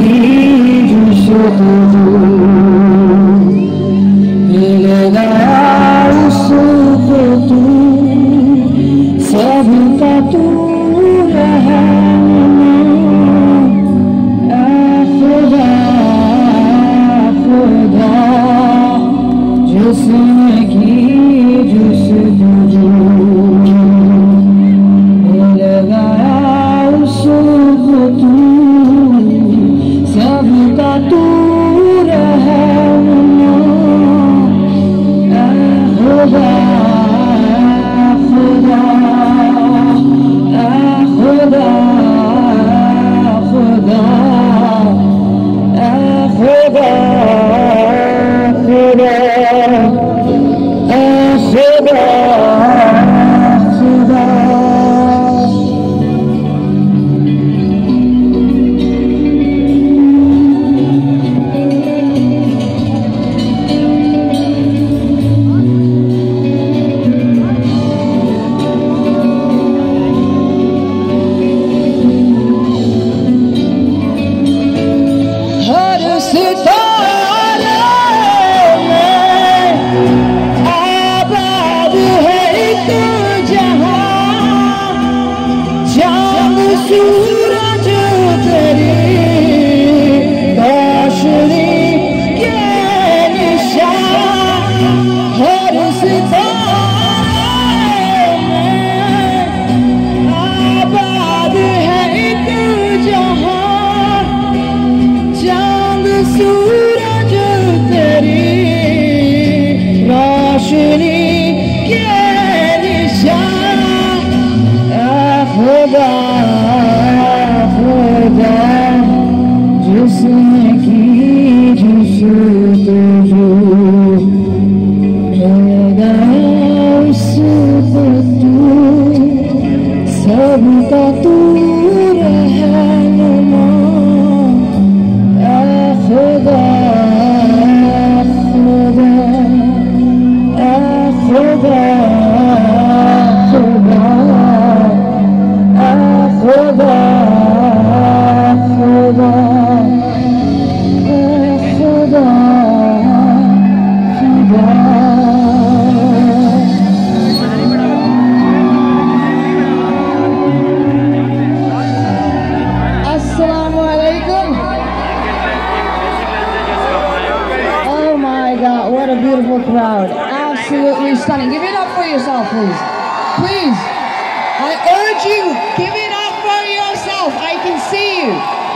जुस्तजू मिल गया उसको तू सबका तू रहा खुदा खुदा जिसने की जुस्तजू मिल गया उसको तू सबका तू रहा खुदा खुदा खुदा खुदा खुदा खुदा खुदा खुदा सूरज तेरी रोशनी के निशान हर सितारे में आबाद है एक जहां चांद सूरज तेरी रोशनी के निशान खुदा जिसने की जुस्तजू रहेगा उसको तू सबका तू रहनुमा खुदा खुदा खुदा खुदा खुदा खुदा Oh my God, what a beautiful crowd. Absolutely stunning. Give it up for yourself, please. Please. I urge you, give it up for yourself. I can see you.